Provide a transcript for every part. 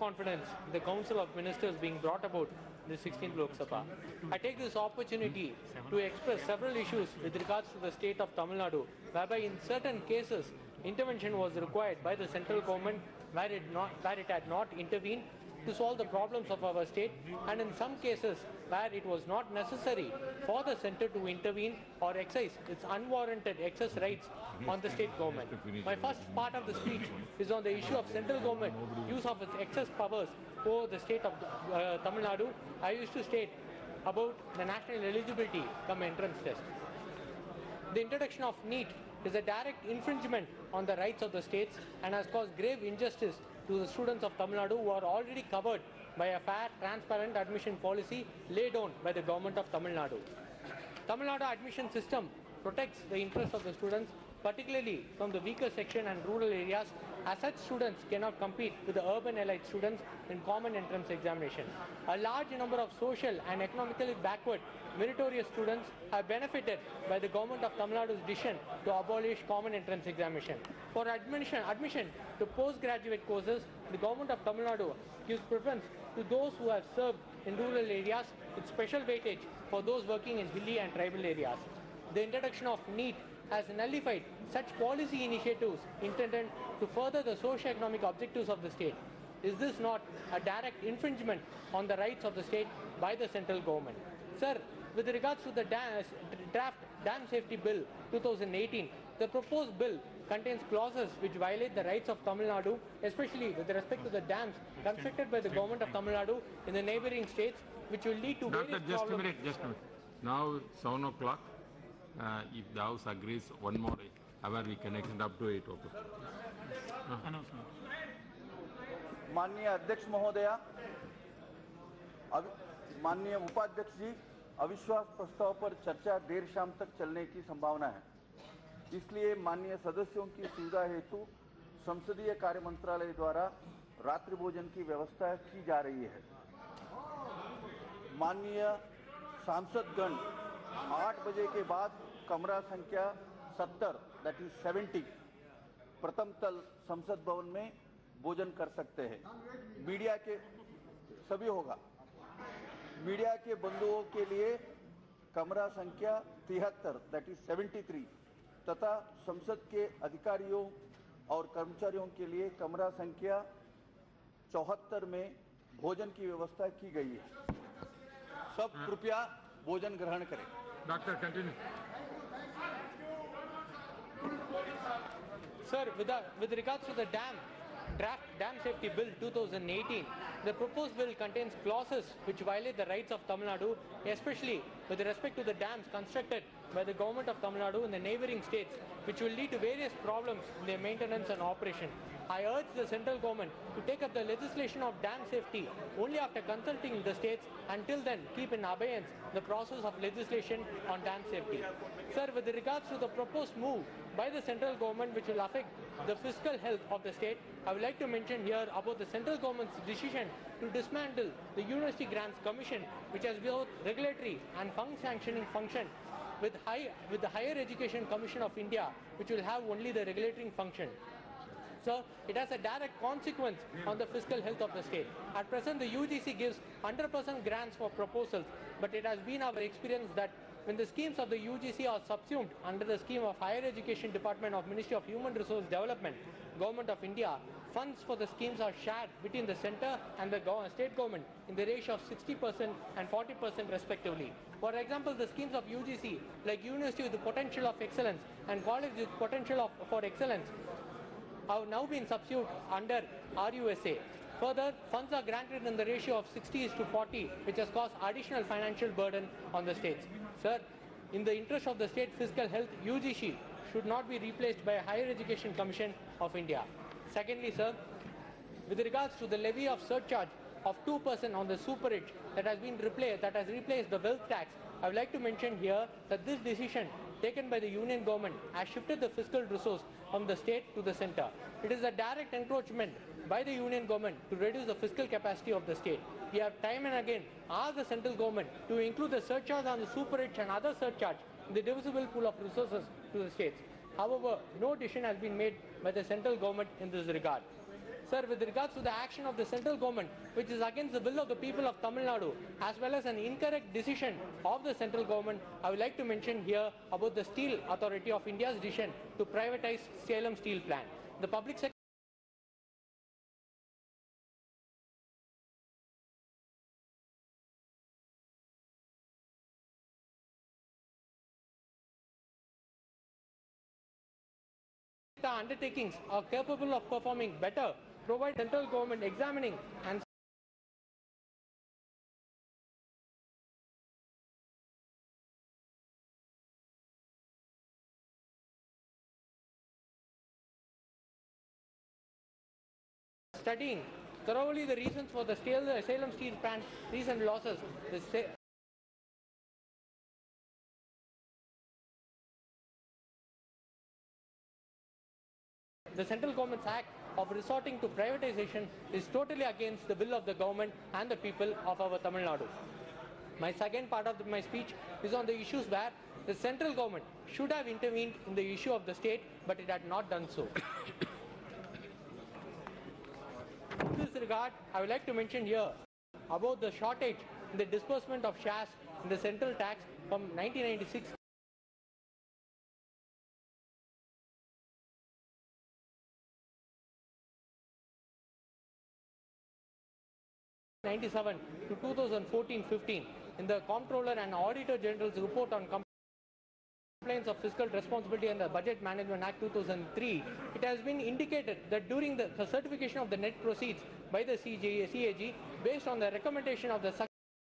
confidence in the Council of Ministers being brought about in the 16th Lok Sabha. I take this opportunity to express several issues with regards to the state of Tamil Nadu, whereby in certain cases intervention was required by the central government where it had not intervened to solve the problems of our state, and in some cases where it was not necessary for the centre to intervene or exercise its unwarranted excess rights on the state government. My first part of the speech is on the issue of central government use of its excess powers over the state of Tamil Nadu. I used to state about the national eligibility come entrance test. The introduction of NEET is a direct infringement on the rights of the states and has caused grave injustice to the students of Tamil Nadu who are already covered by a fair, transparent admission policy laid down by the government of Tamil Nadu. Tamil Nadu admission system protects the interests of the students, particularly from the weaker section and rural areas, as such students cannot compete with the urban elite students in common entrance examination. A large number of social and economically backward meritorious students have benefited by the government of Tamil Nadu's decision to abolish common entrance examination. For admission to postgraduate courses, the government of Tamil Nadu gives preference to those who have served in rural areas with special weightage for those working in hilly and tribal areas. The introduction of NEET has nullified such policy initiatives intended to further the socio-economic objectives of the state. Is this not a direct infringement on the rights of the state by the central government? Sir, with regards to the draft Dam Safety Bill 2018, the proposed bill contains clauses which violate the rights of Tamil Nadu, especially with respect to the dams constructed by the government of Tamil Nadu in the neighbouring states, which will lead to various just problems. just a minute. Now 7 o'clock. If the House agrees, one more hour we can extend up to 8 o'clock. माननीय अध्यक्ष महोदया, माननीय उपाध्यक्ष जी, अविश्वास प्रस्ताव पर चर्चा देर शाम तक चलने की संभावना है, इसलिए माननीय सदस्यों की सुविधा हेतु संसदीय कार्य मंत्रालय द्वारा रात्रि भोजन की व्यवस्था की जा रही है। माननीय सांसदगण 8 बजे के बाद कमरा संख्या 70 दैट इज 70 प्रथम तल संसद भवन में भोजन कर सकते हैं। मीडिया के सभी होगा। मीडिया के बंधुओं के लिए कमरा संख्या 73 दैट इज 73 तथा संसद के अधिकारियों और कर्मचारियों के लिए कमरा संख्या 74 में भोजन की व्यवस्था की गई है। सब कृपया भोजन ग्रहण करें। Doctor, continue. Sir, with regards to the draft Dam Safety Bill 2018, the proposed bill contains clauses which violate the rights of Tamil Nadu, especially with respect to the dams constructed by the government of Tamil Nadu in the neighbouring states, which will lead to various problems in their maintenance and operation. I urge the central government to take up the legislation of dam safety only after consulting the states. Until then, keep in abeyance the process of legislation on dam safety. Sir, with regards to the proposed move by the central government which will affect the fiscal health of the state, I would like to mention here about the central government's decision to dismantle the University Grants Commission, which has both regulatory and fund sanctioning function, with the Higher Education Commission of India, which will have only the regulatory function. So it has a direct consequence on the fiscal health of the state. At present, the UGC gives 100% grants for proposals, but it has been our experience that when the schemes of the UGC are subsumed under the scheme of Higher Education Department of Ministry of Human Resource Development, Government of India, funds for the schemes are shared between the centre and the state government in the ratio of 60% and 40% respectively. For example, the schemes of UGC, like University with the Potential of Excellence and College with Potential for Excellence, have now been subsumed under RUSA. Further, funds are granted in the ratio of 60:40, which has caused additional financial burden on the states. Sir, in the interest of the state fiscal health, UGC should not be replaced by a Higher Education Commission of India. Secondly, sir, with regards to the levy of surcharge of 2% on the superage that has replaced the wealth tax, I would like to mention here that this decision taken by the union government has shifted the fiscal resource from the state to the centre. It is a direct encroachment by the union government to reduce the fiscal capacity of the state. We have time and again asked the central government to include the surcharge on the superage and other surcharge in the divisible pool of resources to the states. However, no decision has been made by the central government in this regard. Sir, with regards to the action of the central government, which is against the will of the people of Tamil Nadu, as well as an incorrect decision of the central government, I would like to mention here about the Steel Authority of India's decision to privatize Salem Steel Plant. The public sector undertakings are capable of performing better, provide central government examining and studying thoroughly the reasons for the Salem Steel Plant's recent losses. The central government's act of resorting to privatization is totally against the will of the government and the people of our Tamil Nadu. My second part of my speech is on the issues where the central government should have intervened in the issue of the state, but it had not done so. In this regard, I would like to mention here about the shortage in the disbursement of shares in the central tax from 1996 1997 to 2014-15 in the Comptroller and Auditor General's report on complaints of fiscal responsibility and the Budget Management Act 2003, it has been indicated that during the certification of the net proceeds by the CAG, based on the recommendation of the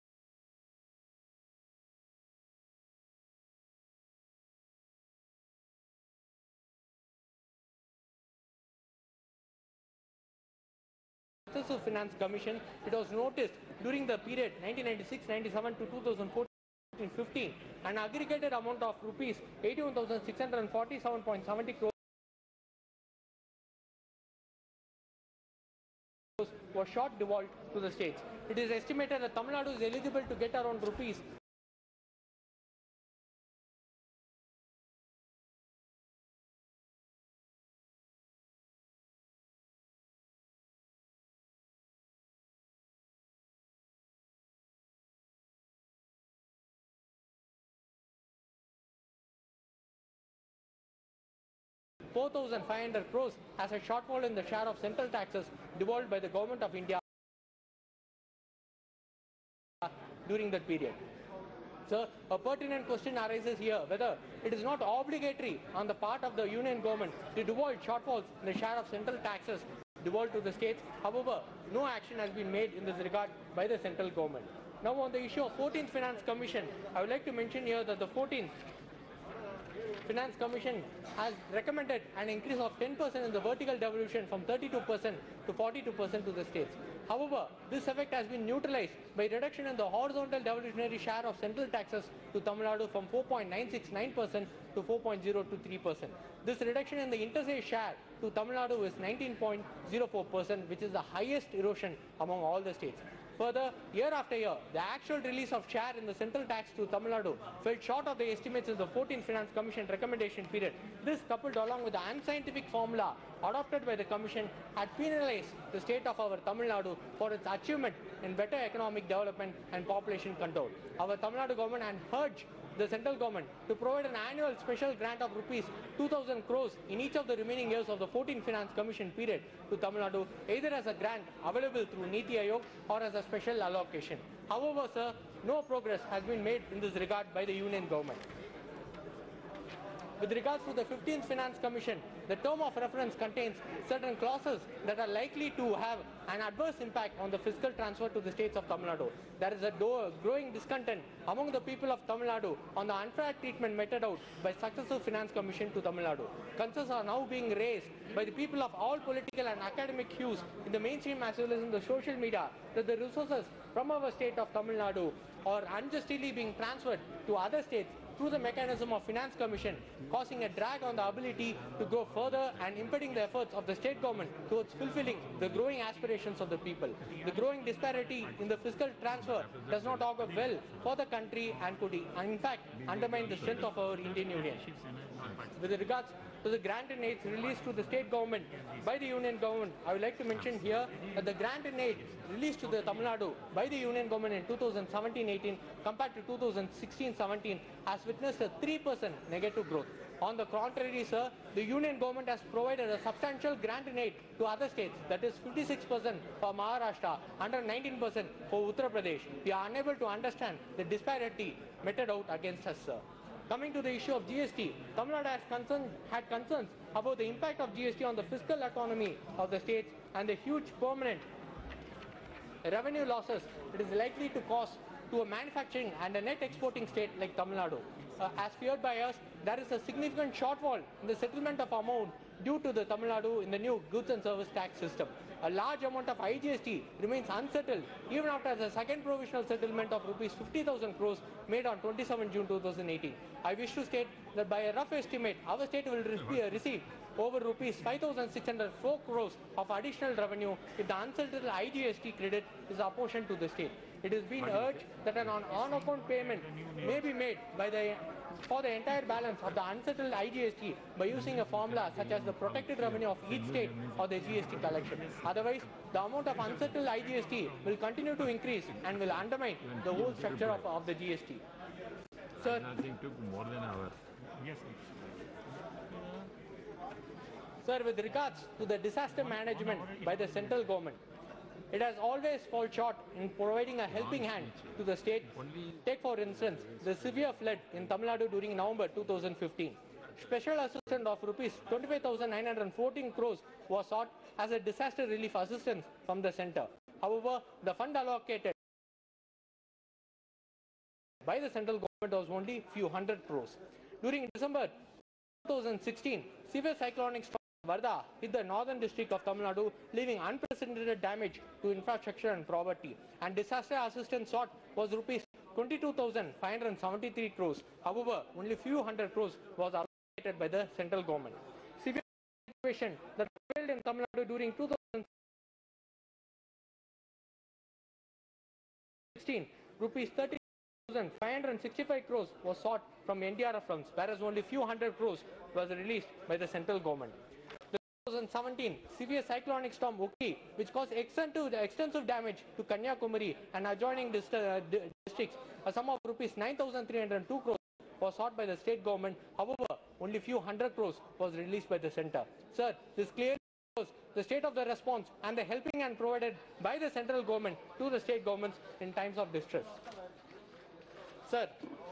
Successive Finance Commission, it was noticed during the period 1996-97 to 2014-15 an aggregated amount of rupees 81,647.70 crores was short devolved to the states. It is estimated that Tamil Nadu is eligible to get around rupees 4,500 crores as a shortfall in the share of central taxes devolved by the Government of India during that period. Sir, a pertinent question arises here whether it is not obligatory on the part of the Union Government to devolve shortfalls in the share of central taxes devolved to the states. However, no action has been made in this regard by the central government. Now on the issue of 14th Finance Commission, I would like to mention here that the 14th Finance Commission has recommended an increase of 10% in the vertical devolution from 32% to 42% to the states. However, this effect has been neutralized by reduction in the horizontal devolutionary share of central taxes to Tamil Nadu from 4.969% to 4.023%. This reduction in the interstate share to Tamil Nadu is 19.04%, which is the highest erosion among all the states. Further, year after year, the actual release of share in the central tax to Tamil Nadu fell short of the estimates in the 14th Finance Commission recommendation period. This, coupled along with the unscientific formula adopted by the Commission, had penalized the state of our Tamil Nadu for its achievement in better economic development and population control. Our Tamil Nadu government had urged the central government to provide an annual special grant of rupees 2,000 crores in each of the remaining years of the 14th Finance Commission period to Tamil Nadu, either as a grant available through Niti Aayog or as a special allocation. However, sir, no progress has been made in this regard by the Union government. With regards to the 15th Finance Commission, the term of reference contains certain clauses that are likely to have an adverse impact on the fiscal transfer to the states of Tamil Nadu. There is a growing discontent among the people of Tamil Nadu on the unfair treatment meted out by successive Finance Commission to Tamil Nadu. Concerns are now being raised by the people of all political and academic hues in the mainstream as well as in the social media that the resources from our state of Tamil Nadu are unjustly being transferred to other states through the mechanism of Finance Commission, causing a drag on the ability to go further and impeding the efforts of the state government towards fulfilling the growing aspirations of the people. The growing disparity in the fiscal transfer does not augur well for the country and could in fact undermine the strength of our Indian Union. With regards to the grant and aid released to the state government by the union government, I would like to mention here that the grant and aid released to the Tamil Nadu by the union government in 2017-18 compared to 2016-17 has witnessed a 3% negative growth. On the contrary, sir, the union government has provided a substantial grant and aid to other states, that is 56% for Maharashtra, 119% for Uttar Pradesh. We are unable to understand the disparity meted out against us, sir. Coming to the issue of GST, Tamil Nadu had concerns about the impact of GST on the fiscal economy of the states and the huge permanent revenue losses it is likely to cause to a manufacturing and a net exporting state like Tamil Nadu. As feared by us, there is a significant shortfall in the settlement of amount due to the Tamil Nadu in the new goods and service tax system. A large amount of IGST remains unsettled even after the second provisional settlement of rupees 50,000 crores made on 27 June 2018. I wish to state that by a rough estimate, our state will receive over rupees 5,604 crores of additional revenue if the unsettled IGST credit is apportioned to the state. It has been urged that an on-account payment may be made for the entire balance of the unsettled IGST by using a formula such as the protected revenue of each state or the GST collection. Otherwise, the amount of unsettled IGST will continue to increase and will undermine the whole structure of the GST. Sir, nothing took more than an hour. Yes. Sir, with regards to the disaster management by the central government, it has always fallen short in providing a helping hand to the state. Take for instance the severe flood in Tamil Nadu during November 2015. Special assistance of rupees 25,914 crores was sought as a disaster relief assistance from the centre. However, the fund allocated by the central government was only few hundred crores. During December 2016, severe cyclonic storm Varda hit the northern district of Tamil Nadu, leaving unprecedented damage to infrastructure and property. And disaster assistance sought was rupees 22,573 crores. However, only few hundred crores was allocated by the central government. Severe situation that prevailed in Tamil Nadu during 2016, rupees 30,565 crores was sought from NDRF funds, whereas only few hundred crores was released by the central government. 2017 severe cyclonic storm Oki, which caused extensive damage to Kanyakumari and adjoining districts, a sum of rupees 9,302 crores was sought by the state government. However, only few hundred crores was released by the centre. Sir, this clearly shows the state of the response and the helping hand provided by the central government to the state governments in times of distress. Sir,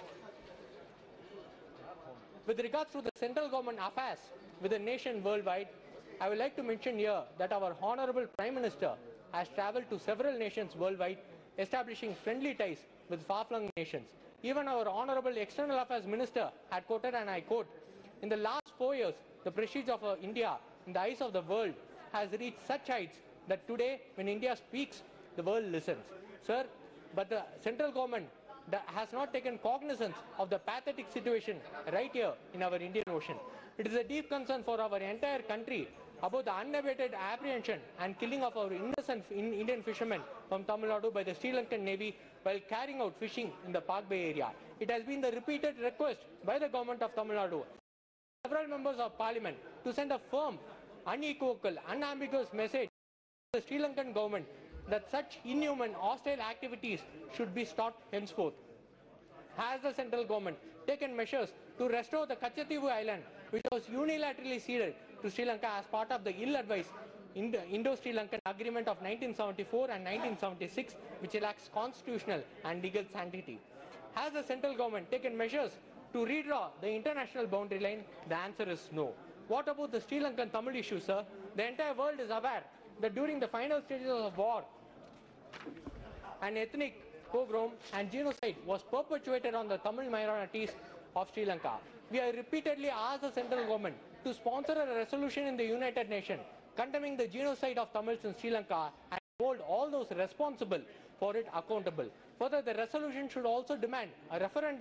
with regards to the central government affairs with the nation worldwide, I would like to mention here that our Honorable Prime Minister has travelled to several nations worldwide, establishing friendly ties with far-flung nations. Even our Honorable External Affairs Minister had quoted, and I quote, "In the last 4 years, the prestige of India in the eyes of the world has reached such heights that today, when India speaks, the world listens." Sir, but the central government has not taken cognizance of the pathetic situation right here in our Indian Ocean. It is a deep concern for our entire country about the unabated apprehension and killing of our innocent Indian fishermen from Tamil Nadu by the Sri Lankan Navy while carrying out fishing in the Park Bay area. It has been the repeated request by the government of Tamil Nadu, several members of parliament, to send a firm, unequivocal, unambiguous message to the Sri Lankan government that such inhuman, hostile activities should be stopped henceforth. Has the central government taken measures to restore the Kachativu Island, which was unilaterally ceded to Sri Lanka as part of the ill-advised Indo-Sri Lankan Agreement of 1974 and 1976, which lacks constitutional and legal sanctity? Has the central government taken measures to redraw the international boundary line? The answer is no. What about the Sri Lankan Tamil issue, sir? The entire world is aware that during the final stages of war, an ethnic pogrom and genocide was perpetuated on the Tamil minorities of Sri Lanka. We have repeatedly asked the central government to sponsor a resolution in the United Nations condemning the genocide of Tamils in Sri Lanka and hold all those responsible for it accountable. Further, the resolution should also demand a referendum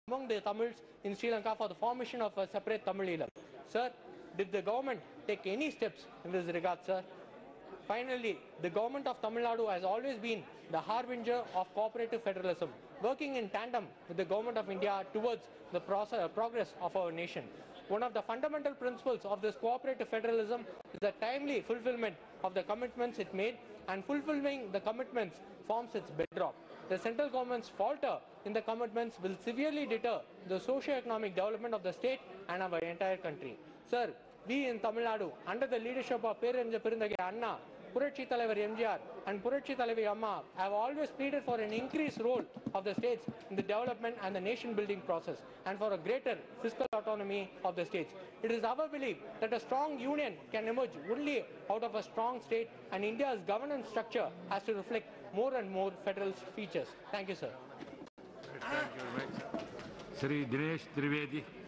among the Tamils in Sri Lanka for the formation of a separate Tamil Eelam. Sir, did the government take any steps in this regard, sir? Finally, the government of Tamil Nadu has always been the harbinger of cooperative federalism, working in tandem with the government of India towards the progress of our nation. One of the fundamental principles of this cooperative federalism is the timely fulfillment of the commitments it made, and fulfilling the commitments forms its bedrock. The central government's falter in the commitments will severely deter the socio-economic development of the state and our entire country. Sir, we in Tamil Nadu, under the leadership of Perenja Perundage Anna, Puratchi Thalaivar MGR and Puratchi Thalaivi Amma, have always pleaded for an increased role of the states in the development and the nation building process, and for a greater fiscal autonomy of the states. It is our belief that a strong union can emerge only out of a strong state, and India's governance structure has to reflect more and more federal features. Thank you, sir. Thank you very much. Sri Dinesh Trivedi.